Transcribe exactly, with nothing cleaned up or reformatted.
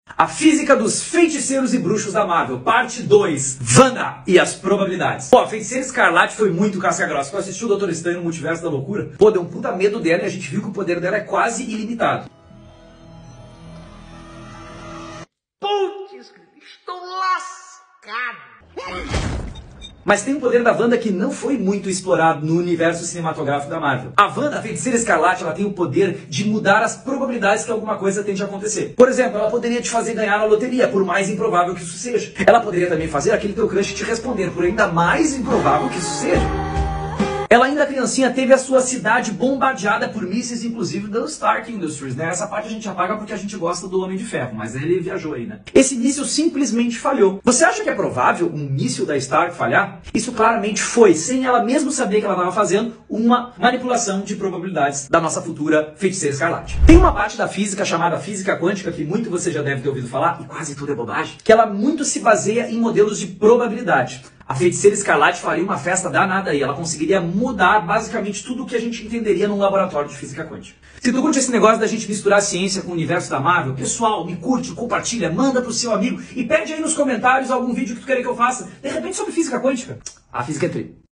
A física dos feiticeiros e bruxos da Marvel, parte dois, Wanda e as probabilidades. Pô, a Feiticeira Escarlate foi muito casca-grossa. Tu assistiu o Doutor Estranho no Multiverso da Loucura? Pô, deu um puta medo dela e a gente viu que o poder dela é quase ilimitado. Putz, estou lascado. Mas tem um poder da Wanda que não foi muito explorado no universo cinematográfico da Marvel. A Wanda, a Feiticeira Escarlate, ela tem o poder de mudar as probabilidades que alguma coisa tende a acontecer. Por exemplo, ela poderia te fazer ganhar na loteria, por mais improvável que isso seja. Ela poderia também fazer aquele teu crush te responder, por ainda mais improvável que isso seja. Ela ainda criancinha teve a sua cidade bombardeada por mísseis, inclusive do Stark Industries, né? Essa parte a gente apaga porque a gente gosta do Homem de Ferro, mas ele viajou aí, né? Esse míssil simplesmente falhou. Você acha que é provável um míssil da Stark falhar? Isso claramente foi, sem ela mesmo saber que ela estava fazendo, uma manipulação de probabilidades da nossa futura Feiticeira Escarlate. Tem uma parte da física chamada física quântica, que muito você já deve ter ouvido falar, e quase tudo é bobagem, que ela muito se baseia em modelos de probabilidade. A Feiticeira Escarlate faria uma festa danada aí, ela conseguiria mudar basicamente tudo o que a gente entenderia num laboratório de física quântica. Se tu curte esse negócio da gente misturar a ciência com o universo da Marvel, pessoal, me curte, compartilha, manda pro seu amigo e pede aí nos comentários algum vídeo que tu queira que eu faça, de repente sobre física quântica. A física é tri.